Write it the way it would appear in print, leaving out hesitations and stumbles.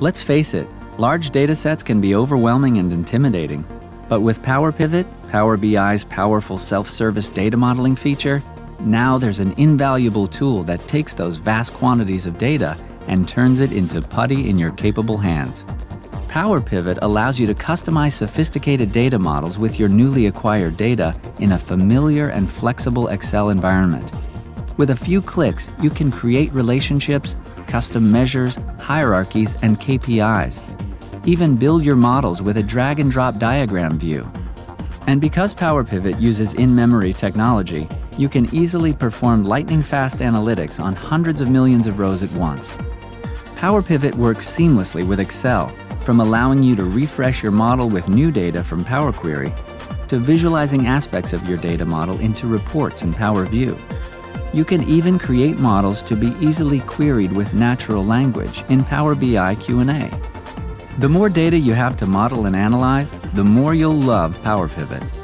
Let's face it, large datasets can be overwhelming and intimidating. But with Power Pivot, Power BI's powerful self-service data modeling feature, now there's an invaluable tool that takes those vast quantities of data and turns it into putty in your capable hands. Power Pivot allows you to customize sophisticated data models with your newly acquired data in a familiar and flexible Excel environment. With a few clicks, you can create relationships, custom measures, hierarchies, and KPIs. Even build your models with a drag-and-drop diagram view. And because Power Pivot uses in-memory technology, you can easily perform lightning-fast analytics on hundreds of millions of rows at once. Power Pivot works seamlessly with Excel, from allowing you to refresh your model with new data from Power Query, to visualizing aspects of your data model into reports in Power View. You can even create models to be easily queried with natural language in Power BI Q&A. The more data you have to model and analyze, the more you'll love Power Pivot.